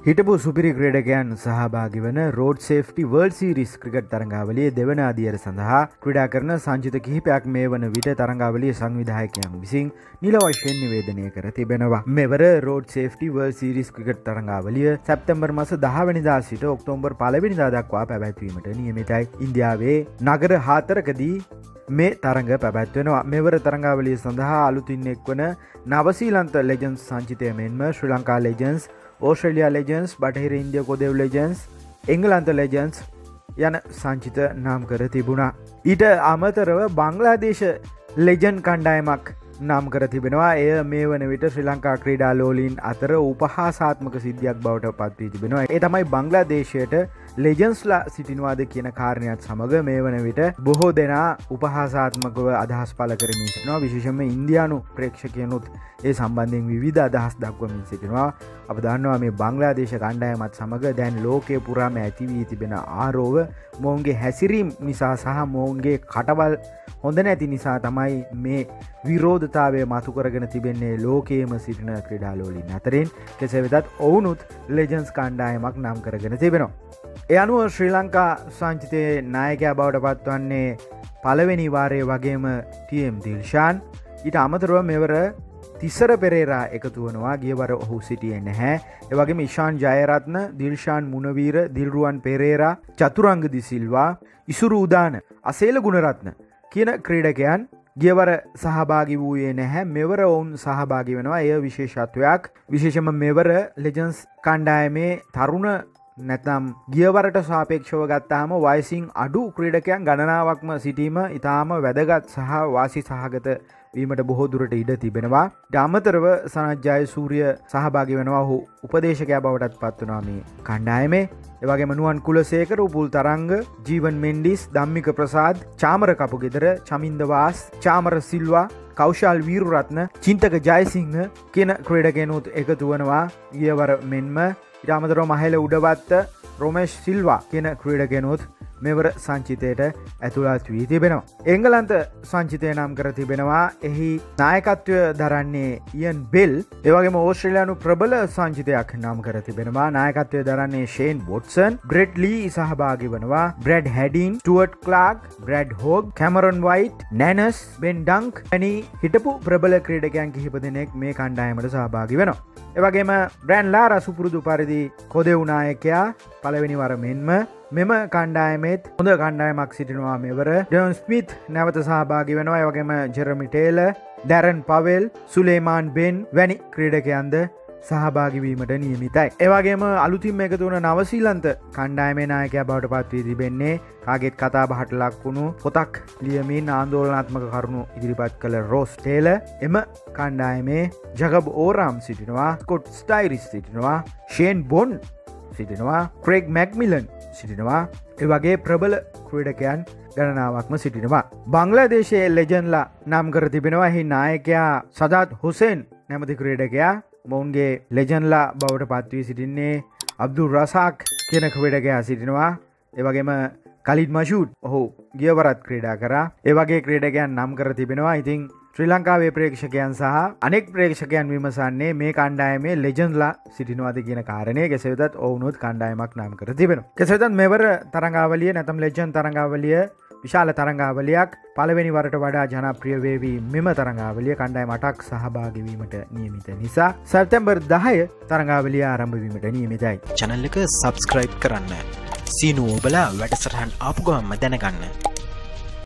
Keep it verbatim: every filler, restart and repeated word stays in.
හිටපු සුපිරි ක්‍රීඩකයන් සහභාගී වන road safety world series cricket තරඟාවලියේ දෙවන අදියර සඳහා ක්‍රීඩා කරන සංචිත කිහිපයක් මේ වන විට තරඟාවලියේ සංවිධායකයන් විසින් නිල වශයෙන් නිවේදනය කර තිබෙනවා. මෙවර road safety world series cricket තරඟාවලිය සැප්තැම්බර් මාස දහ වෙනිදා සිට ඔක්තෝබර් පළවෙනිදා දක්වා පැවැත්වීමට නියමිතයි. ඉන්දියාවේ නගර හතරකදී මේ තරඟ පැවැත්වෙනවා. මෙවර තරඟාවලිය සඳහා අලුතින් එක්වන නවසීලන්ත ලෙජන්ඩ්ස් සංචිතය මෙන්ම ශ්‍රී ලංකා ලෙජන්ඩ්ස්, ඕස්ට්‍රේලියා ලෙජන්ඩ්ස්, බටහිර ඉන්දියා කොදෙව් ලෙජන්ඩ්ස්, එංගලන්ත ලෙජන්ඩ්ස් යන සංචිත නම් කර තිබුණා. ඊට අමතරව බංග්ලාදේශ ලෙජන්ඩ් කණ්ඩායමක් නම් කර තිබෙනවා. එය මේ වන විට ශ්‍රී ලංකා ක්‍රීඩා ලෝලීන් අතර උපහාසාත්මක සිද්ධියක් බවට පත් වී තිබෙනවා. ඒ තමයි බංග්ලාදේශයට ලෙජන්ඩ්ස්ලා සිටිනවාද කියන කාරණයත් සමග මේ වන විට බොහෝ දෙනා උපහාසාත්මකව අදහස් පළ කරමින් සිටිනවා. විශේෂයෙන්ම ඉන්දියානු ප්‍රේක්ෂකයනුත් ඒ සම්බන්ධයෙන් විවිධ අදහස් දක්වමින් සිටිනවා. අප දන්නවා මේ බංග්ලාදේශ කණ්ඩායමත් සමග දැන් ලෝකයේ පුරාම ඇති වී තිබෙන ආරෝව මොවුන්ගේ හැසිරීම් නිසා සහ මොවුන්ගේ කටවල් හොඳ නැති නිසා තමයි මේ විරෝධතාවය මතු කරගෙන තිබෙන්නේ ලෝකයේම සිටින ක්‍රීඩාලෝලීන් අතරින්. කෙසේ වෙතත් ඔවුනුත් ලෙජන්ඩ්ස් කණ්ඩායමක් නම් කරගෙන තිබෙනවා. ඒ අනුව ශ්‍රී ලංකා සංචිතයේ නායකයා බවට පත්වන්නේ පළවෙනි වාරයේ වගේම ටී.එම්. දිල්ෂාන්. ඊට අමතරව මෙවර තිසර පෙරේරා එකතු වනවා. ගියවර ඔහු සිටියේ නැහැ. ඒ වගේම ඉෂාන් ජයරත්න, දිල්ෂාන් මුණවීර, දිල්රුවන් පෙරේරා, චතුරංග දිසිල්වා, ඉසුරු උදාන, අසේල ගුණරත්න කියන ක්‍රීඩකයන් ගියවර සහභාගී වූයේ නැහැ. මෙවර ඔවුන් සහභාගී වෙනවා. එය විශේෂත්වයක්. විශේෂයෙන්ම මෙවර ලෙජන්ඩ්ස් කණ්ඩායමේ තරුණ නැත්නම් ගියවරට සාපේක්ෂව ගත්තාම වයසින් අඩු ක්‍රීඩකයන් ගණනාවක්ම සිටීම ඉතාම වැදගත් සහ වාසි සහගත වීමට බොහෝ දුරට ඉඩ තිබෙනවා. ඊට සනත් ජයසූරිය සහභාගී වෙනවා. ඔහු උපදේශකයා බවටත් පත් වෙනවා මේ කණ්ඩායමේ. ඒ වගේම නුවන් කුලසේකර, උපුල් තරංග, ජීවන් මෙන්ඩිස්, ධම්මික ප්‍රසාද්, චාමර කපුගෙදර, චමින්ද වාස්, චාමර සිල්වා, කෞශල් වීරුරත්න, චින්තක ජයසිංහ කියන ක්‍රීඩකයනුත් එකතු වනවා ගියවර මෙන්ම. ඊට අමතරව මහේල උඩවත්ත, රොමේෂ් සිල්වා කියන ක්‍රීඩකයනුත් මෙවර සංචිතයට ඇතුළත් වී තිබෙනවා. එංගලන්ත සංචිතය නම් කර තිබෙනවා. එහි නායකත්වය දරන්නේ ඉයන් බෙල්. ඒ වගේම ඕස්ට්‍රේලියානු ප්‍රබල සංචිතයක් නම් කර තිබෙනවා. නායකත්වය දරන්නේ ෂේන් වොට්සන්, බ්‍රෙඩ් ලී සහභාගී වෙනවා. Brad Haddin, Stuart Clark, Brad Hogg, Cameron White, Nannes, Ben Dunk වැනි හිටපු ප්‍රබල ක්‍රීඩකයන් කිහිප දෙනෙක් මේ කණ්ඩායමට සහභාගී වෙනවා. ඒ වගේම බ්‍රෑන් ලාරා සුපුරුදු පරිදි කොදෙව් නායකයා පළවෙනි වර මෙන්ම මෙම කණ්ඩායමේත් හොඳ කණ්ඩායමක් සිටිනවා. මෙවර ඩොන් ස්මිත් නැවත සහභාගී වෙනවා. ඒ වගේම ජෙරමි ටේලර්, ඩැරන් පවෙල්, සුලේමාන් බෙන් වැනි ක්‍රීඩකයන්ද සහභාගී වීමට නියමිතයි. ඒ වගේම අලුතින්ම එකතු වුණ නවසීලන්ත කණ්ඩායමේ නායකයා බවට පත් වී තිබෙන්නේ කාගෙත් කතා බහට ලක් වුණු පොතක් ලියමින් ආందోලනාත්මක කරුණු ඉදිරිපත් කළ රෝස් ටේලර්. එම කණ්ඩායමේ ජගබ් ඕරාම් සිටිනවා, ස්කොට් ස්ටයිරිස් සිටිනවා, ෂේන් බොන්ඩ් සිටිනවා, ක්‍රේග් මැක්මිලන් සිටිනවා. ඒ වගේ ප්‍රබල ක්‍රීඩකයන් ගණනාවක්ම සිටිනවා. බංග්ලාදේශයේ ලෙජන්ඩ්ලා නම් කර තිබෙනවා. එහි නායකයා සදාත් හුසේන් නැමැති ක්‍රීඩකයා. මොවුන්ගේ ලෙජන්ඩ්ලා බවට පත් වී සිටින්නේ අබ්දුල් රසාක් කියන ක්‍රීඩකයා සිටිනවා. ඒ වගේම කලිඩ් මෂූඩ් ඔහු ගියවරත් ක්‍රීඩා කරා. ඒ වගේ ක්‍රීඩකයන් නම් කර තිබෙනවා. ඉතින් ශ්‍රී ලංකාවේ ප්‍රේක්ෂකයන් සහ අනෙක් ප්‍රේක්ෂකයන් විමසන්නේ මේ කණ්ඩායමේ ලෙජන්ඩ්ලා සිටිනවාද කියන කාරණය. කෙසේ වෙතත් ඔවුනුත් කණ්ඩායමක් නම් කර තිබෙනවා. කෙසේ වෙතත් මෙවර තරඟාවලිය නැත්නම් ලෙජන්ඩ් තරඟාවලිය විශාල තරඟාවලියක්. පළවෙනි වරට වඩා ජනප්‍රිය වේවි මෙම තරඟාවලිය. කණ්ඩායම අටක් සහභාගී වීමට නියමිත නිසා සැප්තැම්බර් දහය තරඟාවලිය ආරම්භ වීමට නියමිතයි. channel එක subscribe කරන්න. සීනු ඔබලා වැඩසටහන් ආපු ගමන්ම දැනගන්න.